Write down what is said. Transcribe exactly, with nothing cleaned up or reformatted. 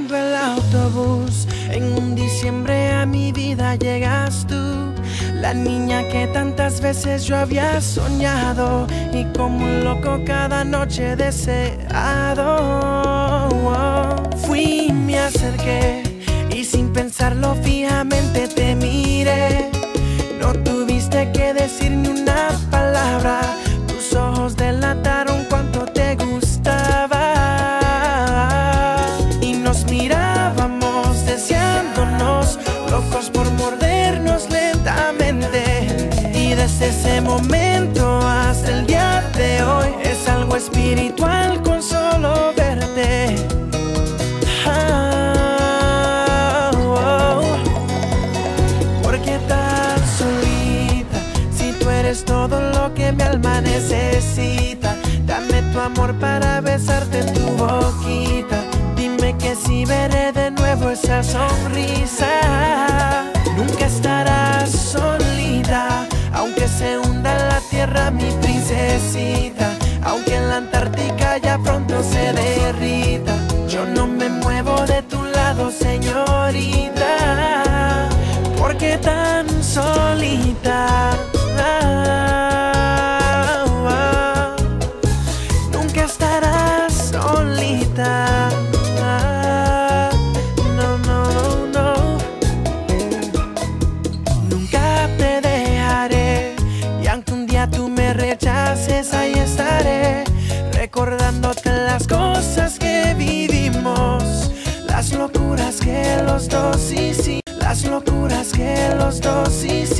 esperando el autobús. En un diciembre a mi vida llegas tú, la niña que tantas veces yo había soñado y como un loco cada noche deseado. Fui, me acerqué y sin pensarlo fijamente te miré. No tuviste que decir ni una palabra, tus ojos delataron cuánto te gustaba. Y nos mirábamos deseándonos, locos por mordernos lentamente. Y desde ese momento hasta el día de hoy es algo espiritual con solo verte. Ah, oh. ¿Por qué tan solita? Si tú eres todo lo que mi alma necesita. Dame tu amor para besarte en tu boquita. Dime que si veré de nuevo esa sonrisa. Nunca estarás solita, aunque se hunda la tierra mi princesita. Aunque en la Antártica ya pronto se derrita, yo no me muevo de tu lado, señorita. ¿Por qué tan solita? Ah, ah. Nunca estarás solita. Ah, no, no, no. Nunca te dejaré. Y aunque un día tú me rechaces, ahí estaré, recordándote las cosas que vivimos, las locuras que los dos hicimos, las locuras que los dos hicimos.